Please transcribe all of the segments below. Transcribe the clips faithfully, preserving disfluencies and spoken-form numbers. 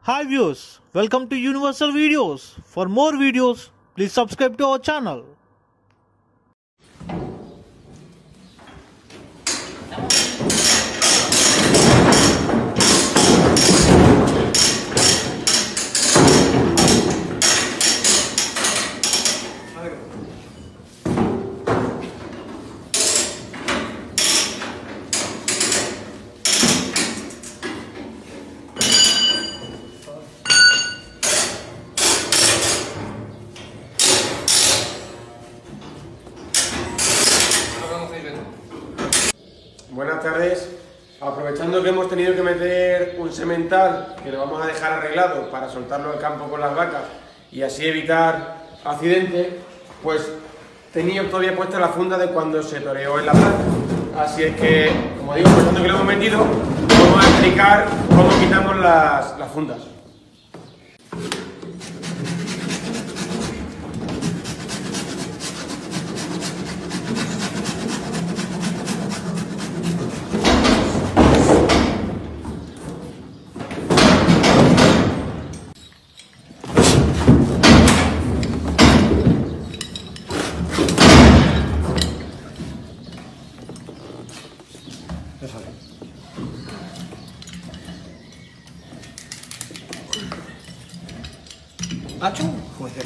Hi viewers, welcome to Universal Videos. For more videos, please subscribe to our channel. Buenas tardes. Aprovechando que hemos tenido que meter un semental que lo vamos a dejar arreglado para soltarlo al campo con las vacas y así evitar accidentes, pues tenía todavía puesta la funda de cuando se toreó en la plaza. Así es que, como digo, aprovechando que lo hemos metido, vamos a explicar cómo quitamos las, las fundas. Achu, joder.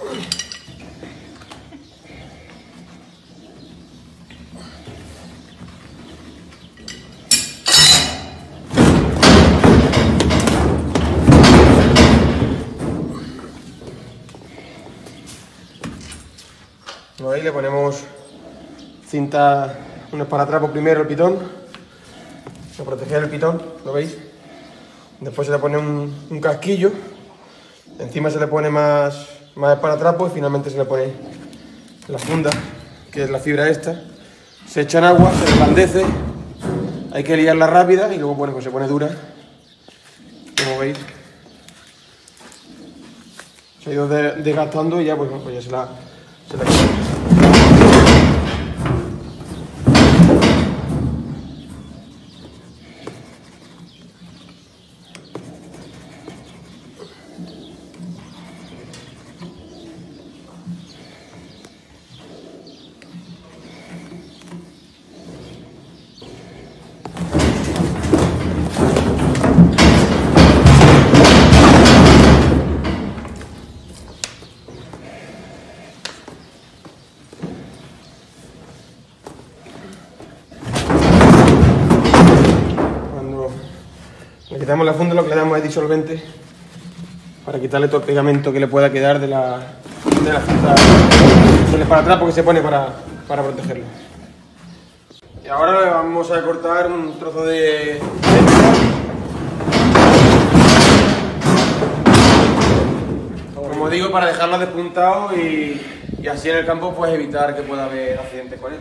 Como veis, le ponemos cinta, un esparatrapo primero el pitón, para proteger el pitón, ¿lo veis? Después se le pone un, un casquillo, encima se le pone más, más esparatrapo y finalmente se le pone la funda, que es la fibra esta. Se echa en agua, se reblandece, hay que liarla rápida y luego bueno, pues se pone dura, como veis. Se ha ido de, desgastando y ya, pues, pues ya se la, se la quitamos. Le quitamos la funda, lo que le damos es disolvente para quitarle todo el pegamento que le pueda quedar de la, de la cinta, del esparatrapo que se pone para, para protegerlo. Y ahora le vamos a cortar un trozo de... como digo, para dejarlo despuntado y, y así en el campo pues evitar que pueda haber accidentes con él.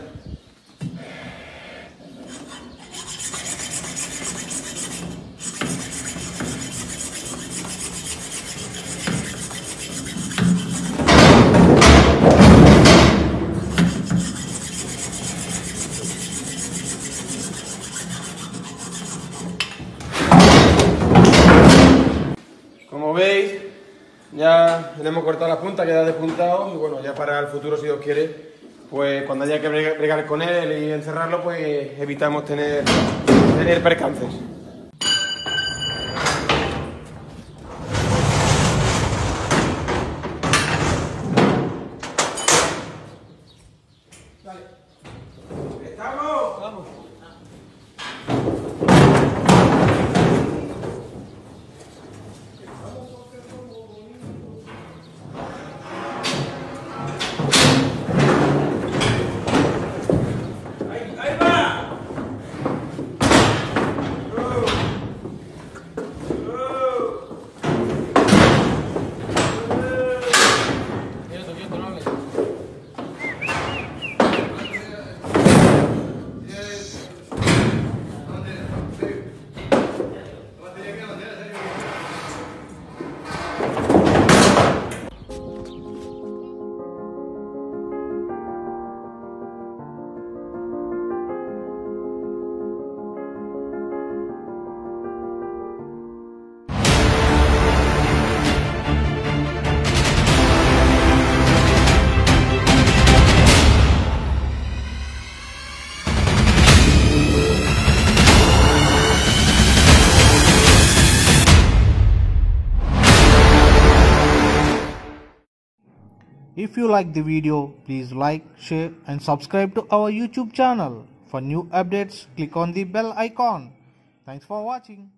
Como veis, ya le hemos cortado la punta, queda despuntado y bueno, ya para el futuro, si Dios quiere, pues cuando haya que bregar con él y encerrarlo, pues evitamos tener, tener percances. Vale. ¿Estamos? Vamos. Ahí va. If you like the video, please like, share and subscribe to our YouTube channel. For new updates, click on the bell icon. Thanks for watching.